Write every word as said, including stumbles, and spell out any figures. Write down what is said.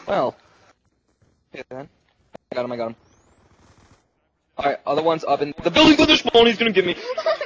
Well. Okay then. I got him, I got him. Alright, other one's up in the building with the spawn, he's gonna get me.